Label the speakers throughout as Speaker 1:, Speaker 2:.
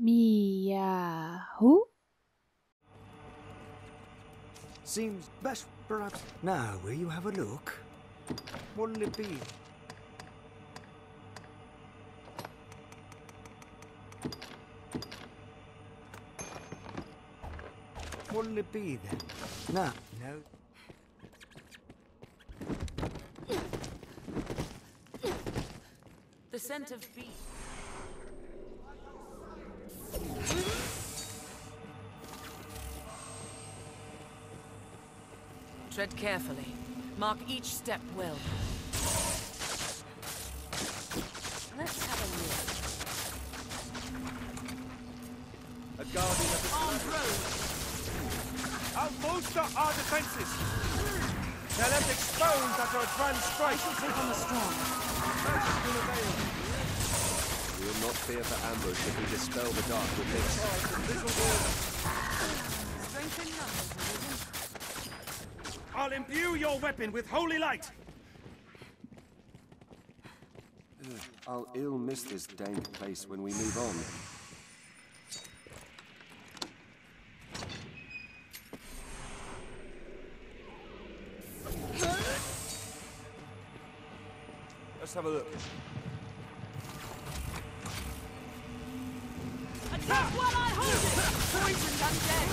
Speaker 1: Meow.
Speaker 2: Seems best, perhaps. Now, will you have a look? What'll it be? What'll it be then? No.
Speaker 3: The scent of beef. Tread carefully. Mark each step well. Let's have a look.
Speaker 4: A guardian of the
Speaker 3: Armed road.
Speaker 4: I'll bolster our defenses. They're left exposed after a grand strike.
Speaker 3: I shall take on the strong.
Speaker 4: Magic will avail.
Speaker 5: We will not fear for ambush if we dispel the dark with this.
Speaker 3: Strength in numbers, Arisen.
Speaker 4: I'll imbue your weapon with holy light.
Speaker 5: I'll ill miss this dank place when we move on.
Speaker 4: Let's have a look.
Speaker 3: Attack while I hold it! Poisoned undead!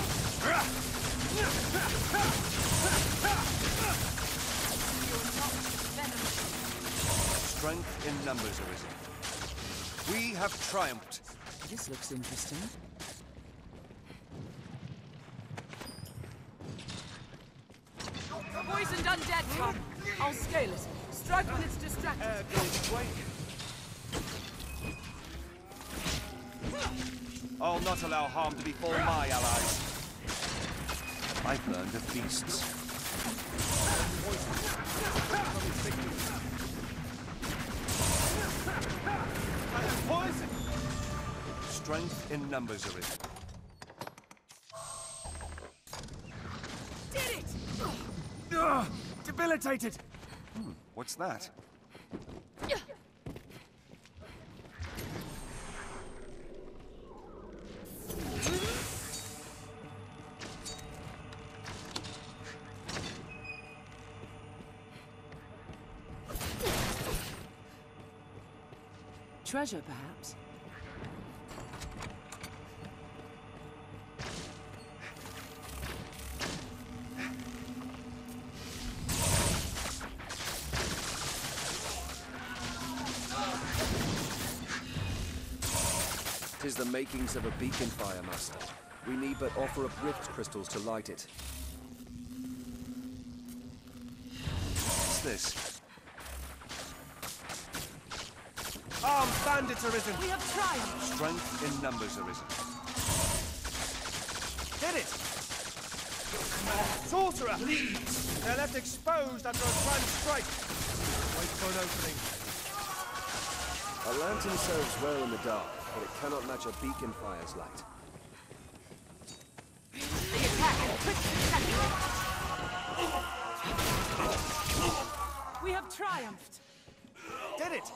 Speaker 3: You're not venomous.
Speaker 4: Strength in numbers, Arisen. We have triumphed.
Speaker 3: This looks interesting. Poisoned undead come! I'll scale it. Strike when it's distracted.
Speaker 4: Air goes away. I'll not allow harm to befall my allies. I've learned of beasts. Poison! Strength in numbers, Arisen.
Speaker 3: Did it!
Speaker 4: Debilitated! What's that?
Speaker 3: Treasure, perhaps?
Speaker 5: Tis the makings of a beacon fire, Master. We need but offer up rift crystals to light it.
Speaker 4: What's this? Armed bandits, Arisen!
Speaker 3: We have triumphed!
Speaker 4: Strength in numbers, Arisen. Did it! Sorcerer! They're left exposed after a grand strike. Wait for an opening.
Speaker 5: A lantern serves well in the dark, but it cannot match a beacon fire's light.
Speaker 3: The attack is quickly attacking. We have triumphed!
Speaker 4: Did it!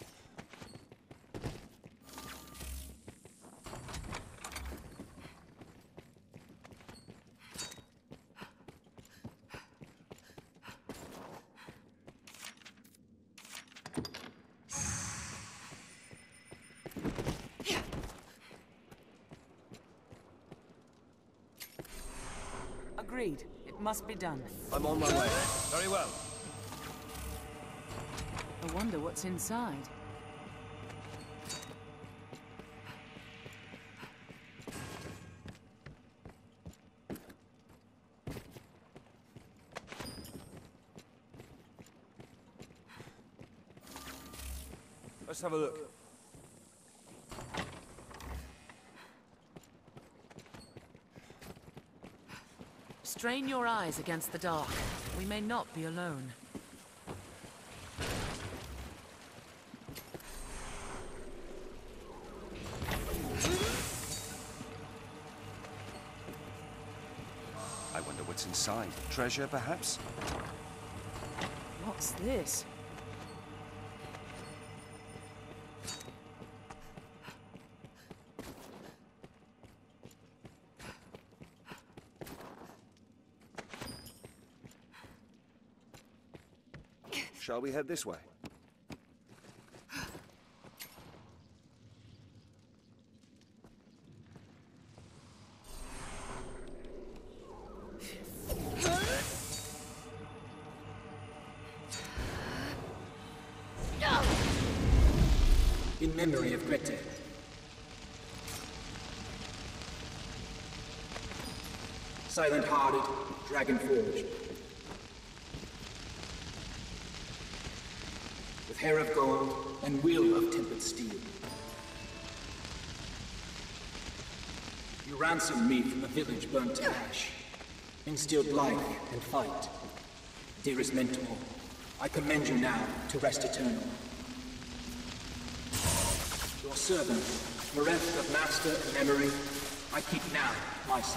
Speaker 3: Agreed. It must be done.
Speaker 5: I'm on my way.
Speaker 4: Very well.
Speaker 3: I wonder what's inside.
Speaker 4: Let's have a look.
Speaker 3: Strain your eyes against the dark. We may not be alone.
Speaker 4: I wonder what's inside. Treasure, perhaps?
Speaker 3: What's this?
Speaker 5: Shall we head this way?
Speaker 1: In memory of Grete. Silent-hearted, dragon-forged. With hair of gold and will of tempered steel. You ransomed me from a village burnt to ash, instilled life and fight. Dearest mentor, I commend you now to rest eternal. Your servant, bereft of master and memory, I keep now my son.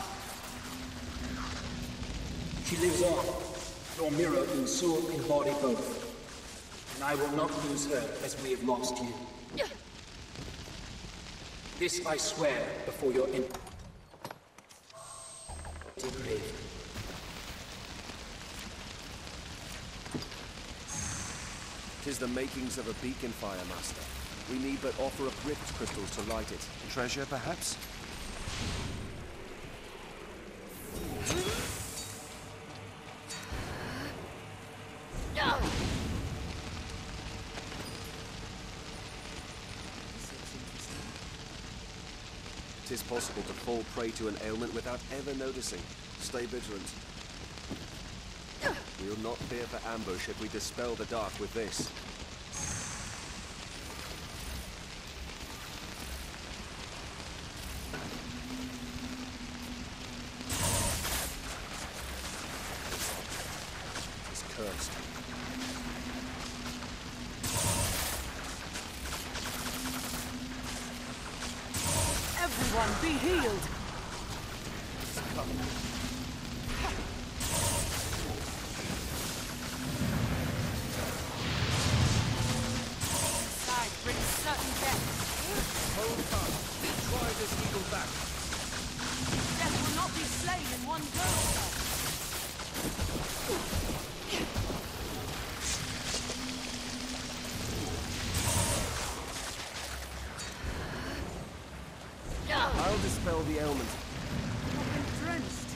Speaker 1: She lives on, your mirror in soul and body both, and I will not lose her as we have lost you. This I swear before your empty grave.
Speaker 5: Tis the makings of a beacon fire, Master. We need but offer up rift crystals to light it. Treasure, perhaps? Tis possible to fall prey to an ailment without ever noticing. Stay vigilant. We'll not fear for ambush if we dispel the dark with this. It's cursed.
Speaker 3: Everyone be healed! Side brings certain death.
Speaker 5: Hold fast. Try this eagle back.
Speaker 3: Death will not be slain in one go, sir.
Speaker 5: I'll dispel the ailment.
Speaker 3: I've been drenched.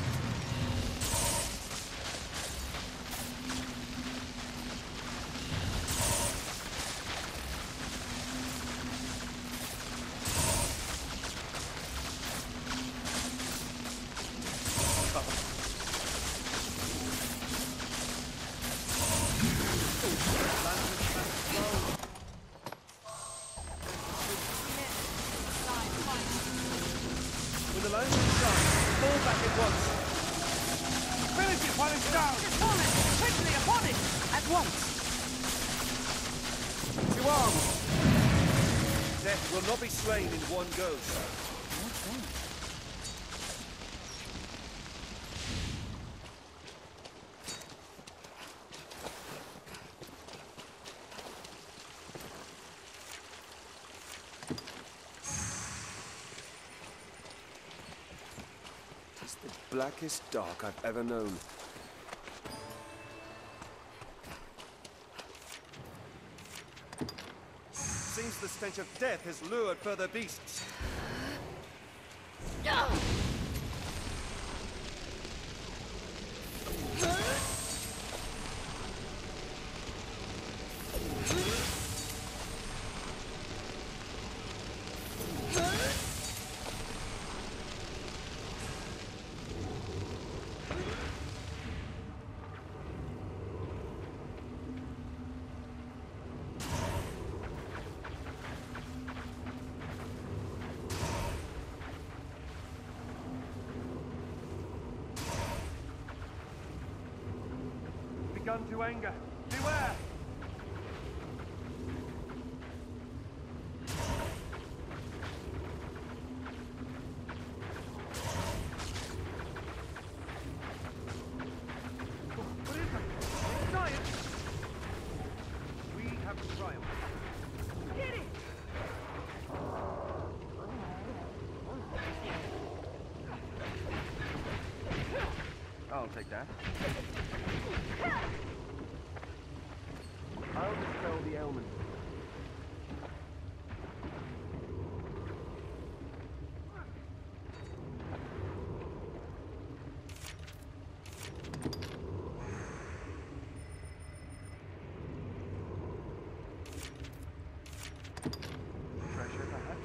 Speaker 4: When the lantern's done, fall back at once. Finish it while it's down!
Speaker 3: Upon it! Quickly upon it! At once!
Speaker 4: To arms! Death will not be slain in one go, sir.
Speaker 5: It's the blackest dark I've ever known.
Speaker 4: Seems the stench of death has lured further beasts. Begun to anger. Beware! What is it? Giant! We have triumphed. Get it! I'll take that.
Speaker 5: dispel the ailment. Treasure, perhaps?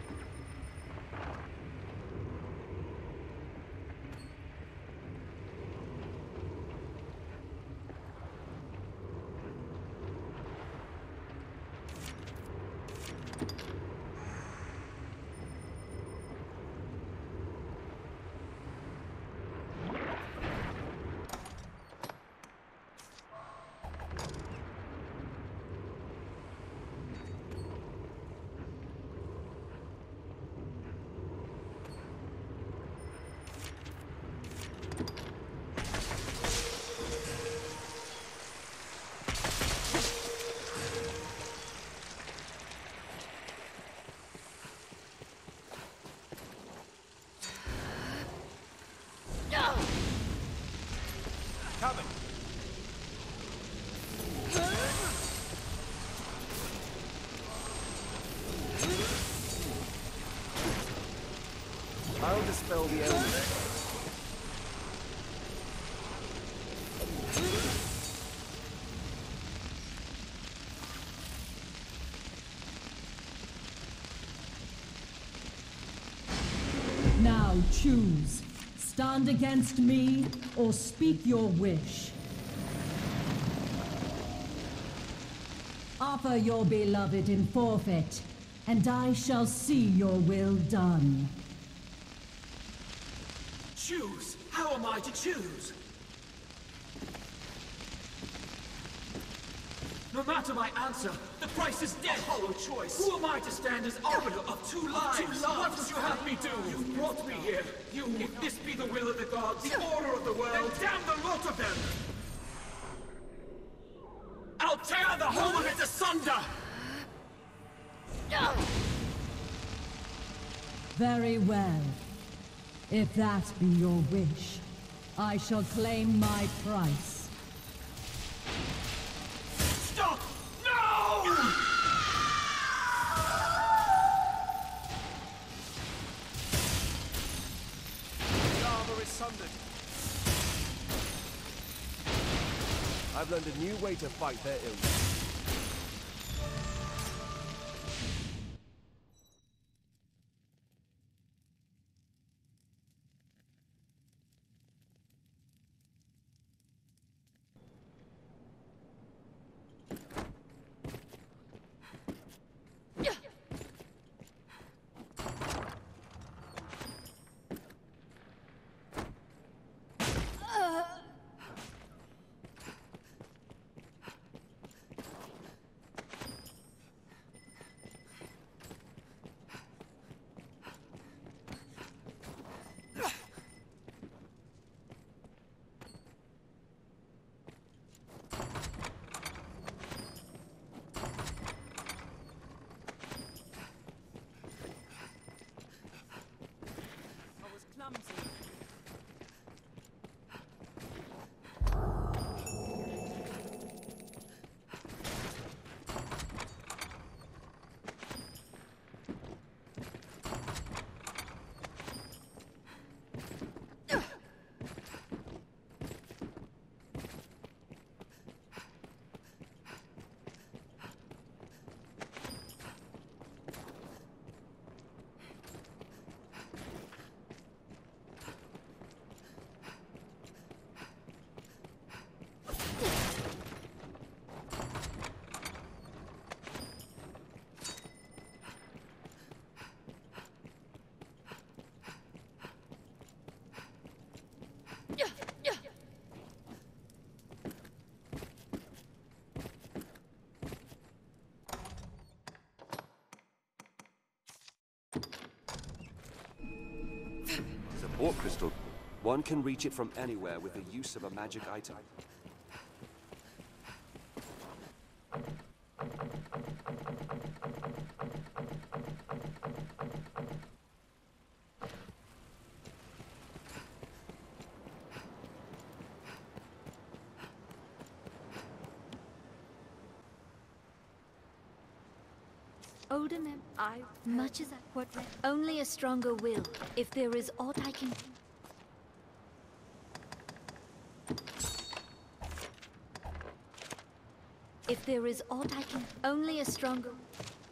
Speaker 4: Coming.
Speaker 5: I'll dispel the ailment.
Speaker 6: Now choose. Stand against me, or speak your wish. Offer your beloved in forfeit, and I shall see your will done.
Speaker 1: Choose! How am I to choose? No matter my answer, the price is death. A hollow choice. Who am I to stand as arbiter of two lives? What would you have me do? You've brought me here. If this be the will of the gods, the order of the world, then damn the lot of them! I'll tear the whole of it asunder!
Speaker 6: Very well. If that be your wish, I shall claim my price.
Speaker 1: Stop! No!
Speaker 4: The armor is sundered.
Speaker 5: I've learned a new way to fight their illness.
Speaker 3: Clumsy.
Speaker 5: Support crystal. One can reach it from anywhere with the use of a magic item.
Speaker 7: Odin, much as I what only a stronger will. If there is aught I can. If there is aught I can, only a stronger.